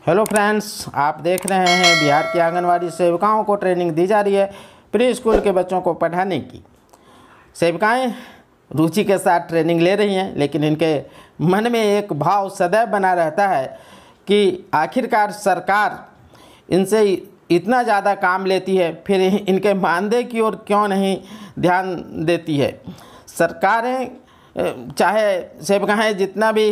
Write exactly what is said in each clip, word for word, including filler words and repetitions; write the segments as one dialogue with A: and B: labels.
A: Hello friends, आप देख रहे हैं बिहार की आंगनवाड़ी सेविकाओं को ट्रेनिंग दी जा रही है प्री स्कूल के बच्चों को पढ़ाने की। सेविकाएं रुचि के साथ ट्रेनिंग ले रही हैं, लेकिन इनके मन में एक भाव सदैव बना रहता है कि आखिरकार सरकार इनसे इतना ज़्यादा काम लेती है, फिर इनके मानदेय की ओर क्यों नहीं ध्यान देती है। सरकारें चाहे सेविकाएँ जितना भी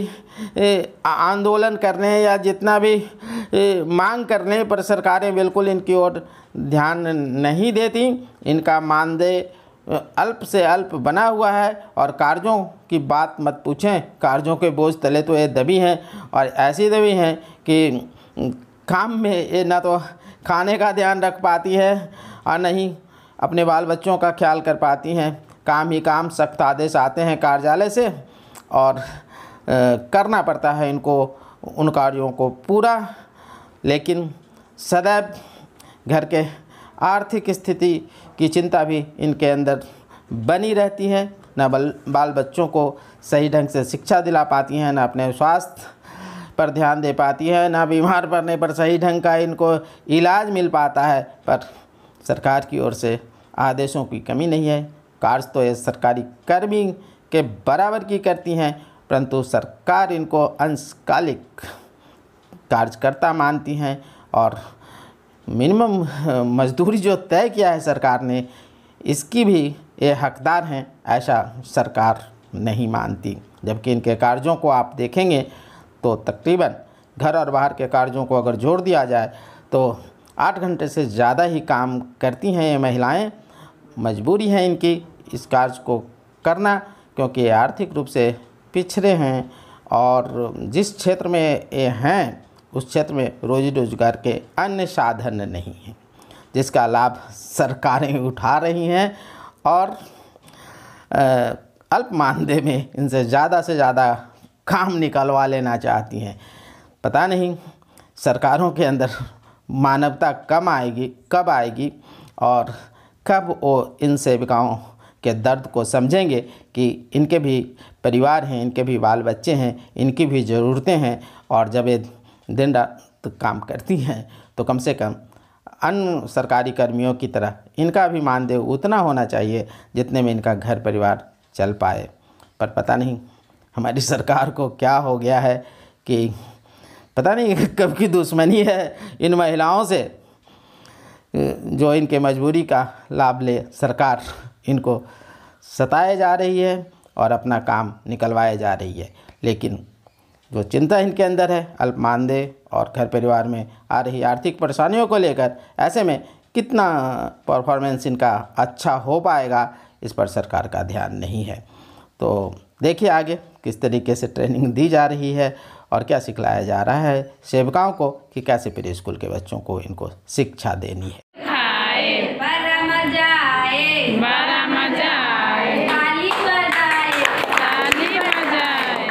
A: आंदोलन करने या जितना भी मांग करने पर सरकारें बिल्कुल इनकी ओर ध्यान नहीं देती। इनका मानदेय अल्प से अल्प बना हुआ है और कार्यों की बात मत पूछें। कार्यों के बोझ तले तो ये दबी हैं और ऐसी दबी हैं कि काम में ये ना तो खाने का ध्यान रख पाती है और नहीं अपने बाल बच्चों का ख्याल कर पाती हैं। काम ही काम, सख्त आदेश आते हैं कार्यालय से और आ, करना पड़ता है इनको उन कार्यों को पूरा। लेकिन सदैव घर के आर्थिक स्थिति की चिंता भी इनके अंदर बनी रहती है। न बल बाल बच्चों को सही ढंग से शिक्षा दिला पाती हैं, न अपने स्वास्थ्य पर ध्यान दे पाती है, न बीमार पड़ने पर सही ढंग का इनको इलाज मिल पाता है। पर सरकार की ओर से आदेशों की कमी नहीं है। कार्य तो ये सरकारी कर्मी के बराबर की करती हैं, परंतु सरकार इनको अंशकालिक कार्यकर्ता मानती हैं और मिनिमम मजदूरी जो तय किया है सरकार ने, इसकी भी ये हकदार हैं, ऐसा सरकार नहीं मानती। जबकि इनके कार्यों को आप देखेंगे तो तकरीबन घर और बाहर के कार्यों को अगर जोड़ दिया जाए तो आठ घंटे से ज़्यादा ही काम करती हैं ये महिलाएं। मजबूरी है इनकी इस कार्य को करना, क्योंकि ये आर्थिक रूप से पिछड़े हैं और जिस क्षेत्र में ये हैं उस क्षेत्र में रोजी रोजगार के अन्य साधन नहीं हैं, जिसका लाभ सरकारें उठा रही हैं और अल्प मानदेय में इनसे ज़्यादा से ज़्यादा काम निकलवा लेना चाहती हैं। पता नहीं सरकारों के अंदर मानवता कम आएगी कब आएगी और कब वो इन सेविकाओं के दर्द को समझेंगे कि इनके भी परिवार हैं, इनके भी बाल बच्चे हैं, इनकी भी ज़रूरतें हैं। और जब ये दिन रात काम करती हैं तो कम से कम अन्य सरकारी कर्मियों की तरह इनका भी मानदेय उतना होना चाहिए जितने में इनका घर परिवार चल पाए। पर पता नहीं हमारी सरकार को क्या हो गया है कि पता नहीं कब की दुश्मनी है इन महिलाओं से, जो इनके मजबूरी का लाभ ले सरकार इनको सताए जा रही है और अपना काम निकलवाए जा रही है। लेकिन जो चिंता इनके अंदर है अल्प मानदेय और घर परिवार में आ रही आर्थिक परेशानियों को लेकर, ऐसे में कितना परफॉर्मेंस इनका अच्छा हो पाएगा, इस पर सरकार का ध्यान नहीं है। तो देखिए आगे किस तरीके से ट्रेनिंग दी जा रही है और क्या सिखलाया जा रहा है सेविकाओं को कि कैसे प्री स्कूल के बच्चों को इनको शिक्षा देनी है।
B: बड़ा मजा आए, बड़ा मजा आए, ताली बजाए, ताली बजाए,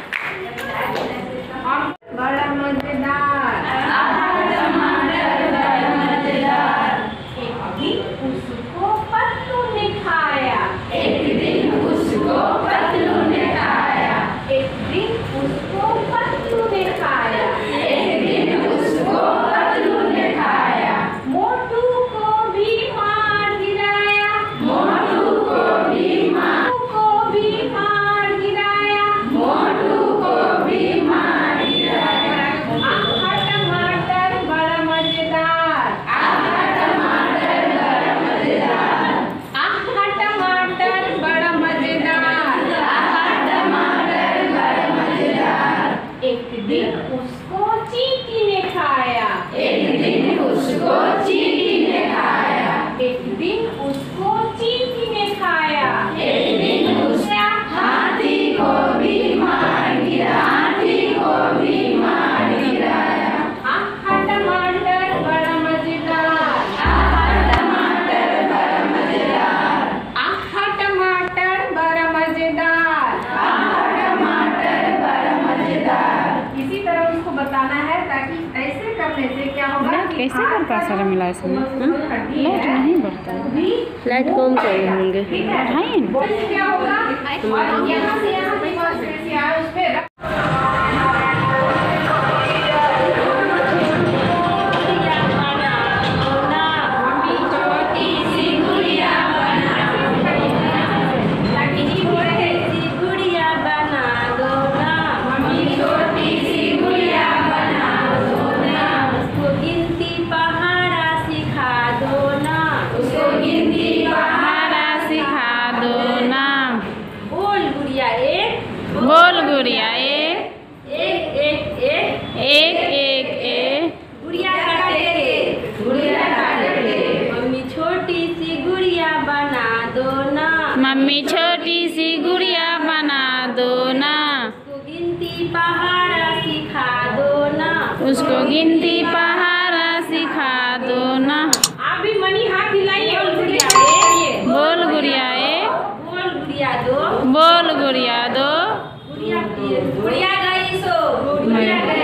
B: बड़ा मजेदार, बड़ा मजेदार। एक दिन उसको पत्तू ने खाया, एक दिन उसको पत्तू ने खाया, एक दिन उसको पत्तू ने खाया, एक दिन उसको पत्तू ने खाया। मोटू को भी मार गिराया, मोटू को भी मार को भी मार गिराया, मोटू को भी मार गिराया। आहा टमाटर बड़ा मजेदार, आहा टमाटर बड़ा मजेदार, आहा टमाटर बड़ा मजेदार, आहा टमाटर बड़ा मजेदार। एक दिन उसको चींटी ने खाया, एक दिन उसको चींटी ने खाया, एक दिन उसको चींटी ने खाया, एक दिन उसका हाथी को भी मार गिरा, हाथी को भी मार गिराया। आहा टमाटर बड़ा मजेदार, आहा टमाटर बड़ा मजेदार, आहा टमाटर बड़ा मजेदार, आहा टमाटर बड़ा मजेदार। इसी तरह उसको बताना है ताकि ऐसे करने से क्या होगा।
C: कैसे कर पा सारा मिला इसमें लाइट नहीं बढ़ता,
D: लाइट कम कर होंगे
B: क्या होगा यहाँ से यहाँ पे उस पे
C: मम्मी छोटी सी गुड़िया बना दो ना,
B: उसको गिनती पहाड़ा सिखा दो ना,
C: उसको गिनती पहाड़ा सिखा दो ना।
B: आप भी मनी हाथ हिलाइए। बोल गुड़िया ए,
C: बोल गुड़िया ए,
B: बोल गुड़िया दो,
C: बोल गुड़िया दो,
B: गुड़िया गुड़िया गई सो, गुड़िया गई